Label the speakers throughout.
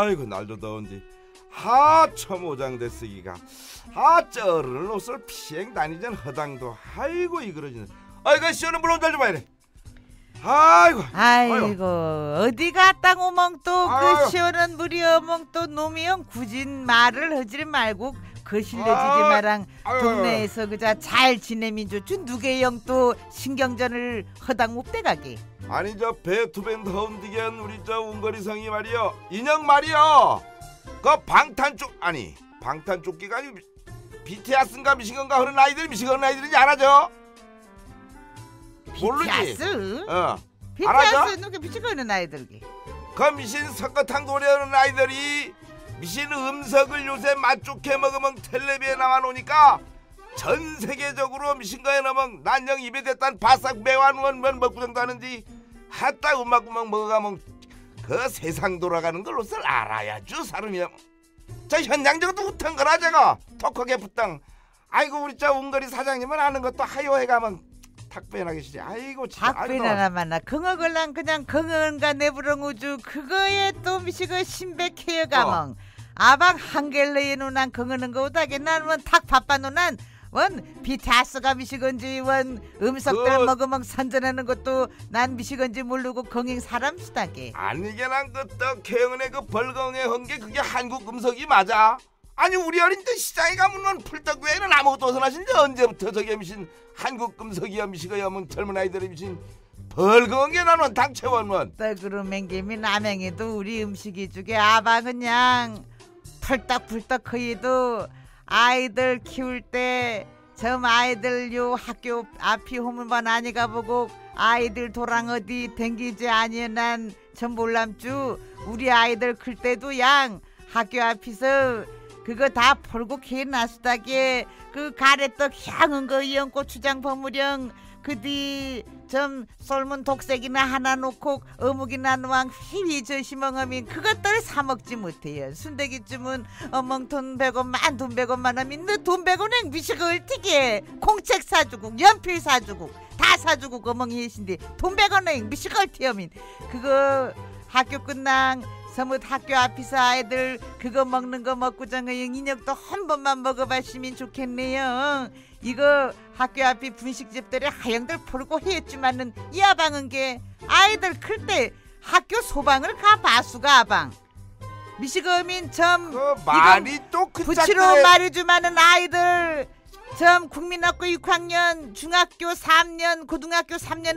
Speaker 1: 아이고 날도 더운데 하참 오장대쓰기가 쩌르는 옷을 피행 다니전 허당도 아이고 이그러지는 아이고 시원한 물 온달 좀 봐야 돼.
Speaker 2: 아이고 어디 갔다 오멍 또 그 시원한 물이 어멍 또 놈이 형 굳이 말을 하지 말고 그 실례지지 마랑 동네에서 그자 잘 지내민 좋죠. 누게 형 또 신경전을 허당 못돼 가게.
Speaker 1: 아니 저 베토벤 허운디겐 우리 저 웅거리성이 말이여 인형 말이여 그 방탄조끼가 아니고 BTS인가 미시건가 하는 아이들이 미시건 아이들인지 알아죠? 모르지?
Speaker 2: BTS?
Speaker 1: 알아죠?
Speaker 2: BTS 누가 미시건은 아이들기
Speaker 1: 그 미신 석가탕 노래하는 아이들이 미신 음석을 요새 맛 좋게 먹으면 텔레비에 나와 놓으니까 전 세계적으로 미신거에 넘은 난영 입에 대단 바싹 매완원 먹고 정다는지 하딱 음악구멍 먹어가면 그 세상 돌아가는 걸 옷을 알아야죠 사람이야. 저 현장적으로 웃던 거라 제가 톡하게 붙당. 아이고 우리 저 웅거리 사장님은 아는 것도 하요해 가면 탁배나 계시지. 아이고
Speaker 2: 탁배나 만나 긍어걸랑 그냥 긍어가 내부렁 우주 그거에 또 미시고 신백해요 가멍 아방 한겔레에 누난 긍어는 거다게 난원 탁 바빠 누난 원 비타스가 미시건지 원 음석들 먹으면 선전하는 것도 난 미시건지 모르고 경행 사람 수다게.
Speaker 1: 아니게 난 그떡 개은의 그 벌거에 헌게 그게 한국 음석이 맞아? 아니 우리 어린 때 시장에 가면 풀떡 외에는 아무것도 어선하신데 언제부터 저게 미신 한국 음석이야 미시거야 뭐 젊은 아이들이 미신 벌거에 나는 닥쳐원원.
Speaker 2: 떡으로 맹김이 남양에도 우리 음식이 주게 아방 그냥 풀떡풀떡 거기도 아이들 키울 때 점 아이들 요 학교 앞이 호물만 아니 가보고 아이들 도랑 어디 댕기지 아니여 난 전 몰람주 우리 아이들 클 때도 양 학교 앞에서 그거 다 폴고 개나수다게 그 가래떡 향은 거 이영 고추장 버무령 그뒤 좀 썰문 독색이나 하나 놓고 어묵이나 노왕 휘휘 저시멍하면 그것들 사 먹지 못해요. 순대기쯤은 어멍 돈 100원만 돈 100원만 하면 너 돈 100원은 미식을 튀게 콩책 사주고 연필 사주고 다 사주고 어멍이 해신데 돈 100원은 미식을 튀어민 그거 학교 끝난 서뭇 학교 앞에서 아이들 그거 먹는 거 먹고 장어 인혁도 한 번만 먹어봤으면 좋겠네요. 이거 학교 앞에 분식집들이 하영들 풀고 했지만은 이 아방은 게 아이들 클 때 학교 소방을 가봐수가 아방 미식어민 점
Speaker 1: 말이 또 그
Speaker 2: 부치로 말해주마는 아이들 점 국민학교 6학년 중학교 3년 고등학교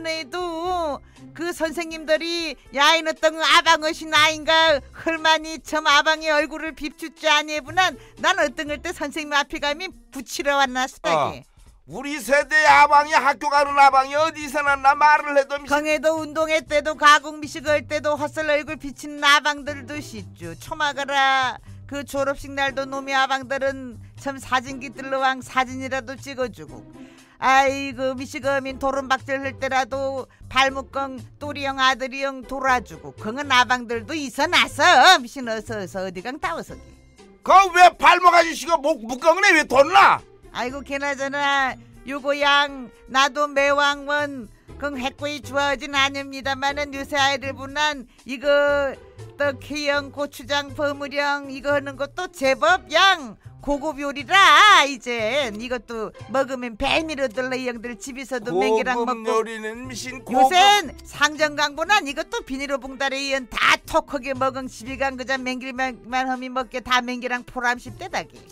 Speaker 2: 3년에도 그 선생님들이 야인 어떤 아방어신 아인가 헐만이 점 아방의 얼굴을 비추지 아니해부난 난 어떤 걸 때 선생님 앞에 가면 붙이러 왔나 수다게.
Speaker 1: 우리 세대 아방이 학교 가는 아방이 어디서 났나 말을 해도
Speaker 2: 경에도 운동회 때도 가공 미식할 때도 헛설 얼굴 비치는 아방들도 있죠. 초마가라 그 졸업식 날도 놈이 아방들은 참 사진기 들러왕 사진이라도 찍어주고 아이고 미식어민 도른박질 할 때라도 발묶엉 또리형 아들이형 돌아주고 그건 아방들도 있어놨어. 미신 어서 어디강 따워서기
Speaker 1: 그 왜 발목 아저씨가 묶엉네 왜 돈나?
Speaker 2: 아이고 걔나저나 요거 양 나도 매왕원 그 해코이 좋아하진 않습니다만은 요새 아이들 보난 이거 떡희영 고추장 버무령 이거 하는 것도 제법 양 고급 요리라. 이젠 이것도 먹으면 배밀어 들러 이 형들 집에서도 맹기랑 먹고
Speaker 1: 요리는 미신 고급
Speaker 2: 요샌 상정강보난 이것도 비닐로 봉다리 이연 다 톡하게 먹은 12강 그자 맹길만 허미 먹게 다 맹기랑 포람십 대다기.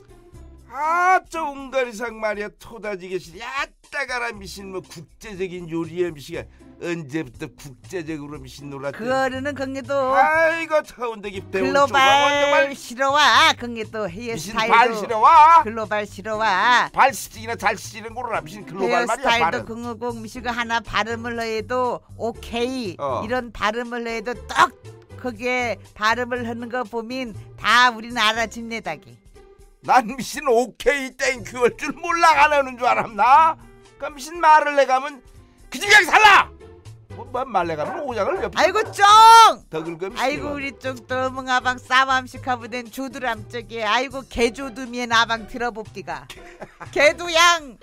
Speaker 1: 저 웅가리상 말이야 토다지게시 야따가라 미신 뭐 국제적인 요리의 미시가 언제부터 국제적으로 미신 놀았대.
Speaker 2: 그거는 경계도
Speaker 1: 아이고 차운데기
Speaker 2: 글로벌 싫어와 경계도 헤어스타일도
Speaker 1: 발 싫어와
Speaker 2: 글로벌 싫어와
Speaker 1: 발 시지기나 잘 시지는 거라 미신 글로벌 말이야.
Speaker 2: 헤어스타일도 긍어고 미시가 하나 발음을 해도 오케이 이런 발음을 해도 딱 거기에 발음을 하는 거 보면 다 우리는 알아집네다기.
Speaker 1: 난 미신 오케이 땡큐 할 줄 몰라가는 줄 알았나? 그럼 미신 말을 내가면 그 집 여기 살라! 뭐 말 내가면 오장을 옆에
Speaker 2: 아이고 쫑!
Speaker 1: 더 긁으면
Speaker 2: 아이고 우리 쪽도 멍아방 싸움식하부된 조드람 쪽에 아이고 개조두미에 나방 들어봅기가 개도 양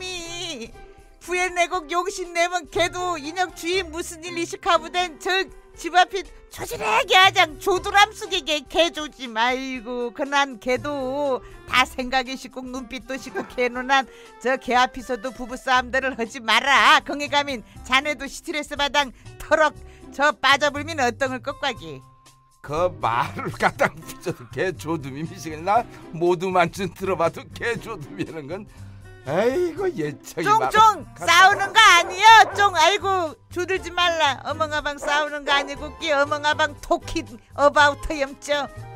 Speaker 2: 사름이 후회내고 용신내면 개도 인혁 주인 무슨 일 이식하부된 저 집 앞이 초지레게 하장 조두람 속에 개조지 말고 그난 개도 다 생각이 식고 눈빛도 식고 개노난 저 개 앞에서도 부부싸움들을 하지 마라. 거기 가면 자네도 스트레스 받당 털럭 저 빠져불면 어떤걸 것과기.
Speaker 1: 그 말을 갖다 붙여도 개조둠이 미시겠나? 모두만 좀 들어봐도 개조둠이라는 건 아이고 예척이
Speaker 2: 쫑쫑 싸우는 거 아니여. 쫑 아이고 조들지 말라. 어멍아방 싸우는 거 아니고 끼 어멍아방 토킹 어바우트 염죠.